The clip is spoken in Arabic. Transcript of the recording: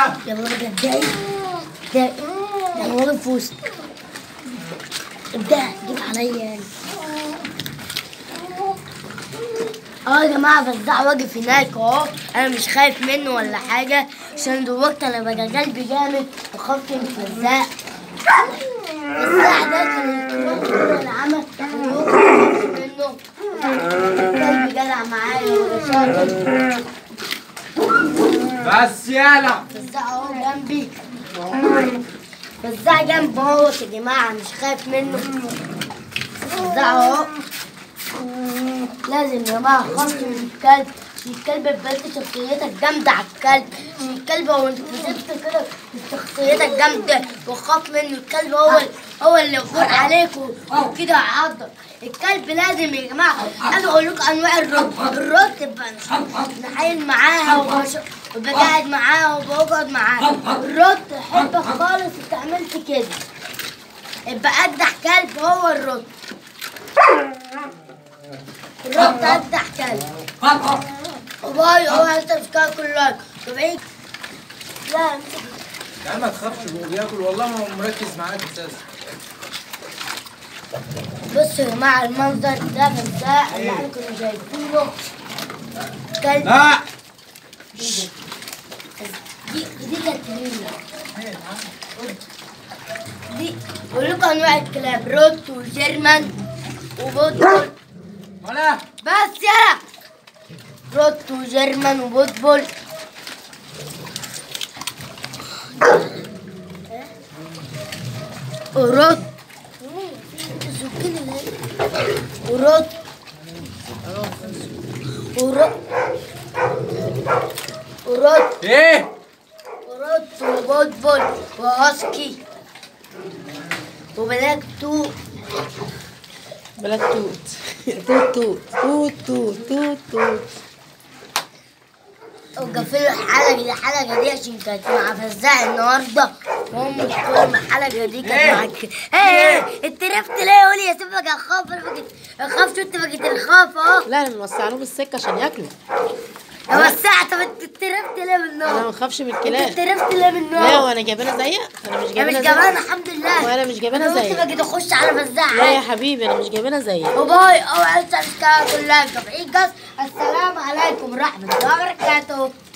يلا بقى ابدأي ابدأي. انا واقف في وسط. ابدأ جيب عليا يعني. يا جماعة فزاع واقف هناك اهو، انا مش خايف منه ولا حاجة عشان دلوقتي انا بقى قلبي جامد وخفت من فزاع. فزاع ده كان الكبير العمى وخفت منه. قلبي جدع معايا ولا شاطر. بس يلا فزاع اهو جنبي. فزاع جنبي اهوت يا جماعة، مش خايف منه. فزاع اهو. لازم يا جماعة خاف من الكلب. الكلب بجد شخصيتك جامدة على الكلب. الكلب هو انت كسبت كده شخصيتك جامدة وخاف منه. الكلب هو اللي يغور عليك وكده يعضك. الكلب لازم يا جماعة. انا اقول لكم انواع الرد تبقى نحايل معاها وببقى قاعد معاها وبقعد معاها. الرد احبك خالص انت عملت كده. يبقى اجدع كلب هو الرد. الرد اجدع كلب. باي اوعى تفكر كل طبيعي. لا لا ما تخافش، هو بياكل والله ما هو مركز معاك اساسا. بصوا يا جماعه المنظر ده فزاع اللي احنا كنا شايفينه كلب. لا دي كانت مين؟ دي بقول لكم انواع الكلاب روت وجيرمان وبوتبول. ولا بس يلا روت وجيرمان وبوتبول. وروت وروت وروت وروت ايه وروت وبوتبول وهاسكي وبلاك توت. بلاك توت توت توت توت توت توت توت. وقفلوا الحلقة دي عشان كانت مع فزاع النهارده وهم كل ما الحلقة دي كانت معاك. انت عرفت ليه؟ قولي يا سيبك اخاف شو انت بقيت الخاف اهو. لا انا موسعلهم السكه عشان ياكلوا. وسعت. طب انت عرفت ليه من النار؟ انا ما بخافش من الكلاب. انت عرفت ليه من النار؟ لا وانا جايبانا زيك؟ انا مش جايبانا زيك. الحمد لله. وانا مش جايبانا زيك. انا بقيت اخش على فزاع. لا يا حبيبي انا مش جايبانا زيك. وباي اوعى تنسى كلها. طبيعي السلام عليكم ورحمة الله وبركاته.